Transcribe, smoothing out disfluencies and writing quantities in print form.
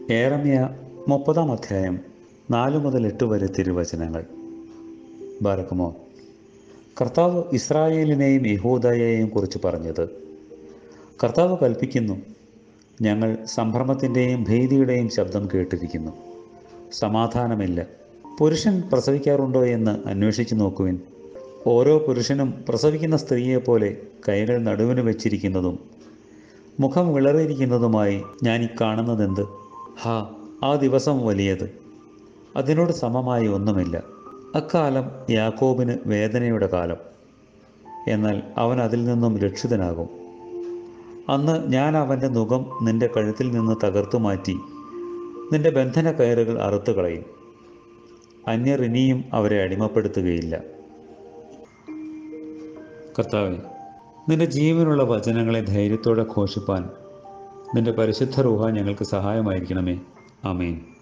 യെരമ്യ 30-ാം അധ്യായം 4 മുതൽ 8 വരെ തിരുവചനങ്ങൾ. ബാരക്കുമോ. കർത്താവ് ഇസ്രായേലിനെയും യഹൂദയെയും കുറിച്ച് പറഞ്ഞത്: കർത്താവ് കൽപ്പിക്കുന്നു, ഞങ്ങൾ സംഭ്രമത്തിൻ്റെയും ഭീതിയുടെയും ശബ്ദം കേട്ടിരിക്കുന്നു. സമാധാനമില്ല. പുരുഷൻ പ്രസവിക്കാറുണ്ടോ എന്ന് അന്വേഷിച്ചു നോക്കുവിൻ. ഓരോ പുരുഷനും പ്രസവിക്കുന്ന സ്ത്രീയെപ്പോലെ കൈകൾ നടുവിന് വെച്ചിരിക്കുന്നതും മുഖം വിളറിയിരിക്കുന്നതുമായി ഞാൻ കാണുന്നതെന്ത്? ഹാ, ആ ദിവസം വലിയത്, അതിനോട് സമമായി ഒന്നുമില്ല. അക്കാലം യാക്കോബിന് വേദനയുടെ കാലം, എന്നാൽ അവൻ അതിൽ നിന്നും രക്ഷിതനാകും. അന്ന് ഞാൻ അവൻ്റെ നുകം നിന്റെ കഴുത്തിൽ നിന്ന് തകർത്തു മാറ്റി നിന്റെ ബന്ധന കയറുകൾ അറുത്തു കളയും. അന്യർ ഇനിയും അവരെ അടിമപ്പെടുത്തുകയില്ല. കർത്താവേ, നിന്റെ ജീവനുള്ള വചനങ്ങളെ ധൈര്യത്തോടെ ഘോഷിപ്പാൻ നിന്റെ പരിശുദ്ധ റൂഹ ഞങ്ങൾക്ക് സഹായമായിരിക്കണമേ. ആമേൻ.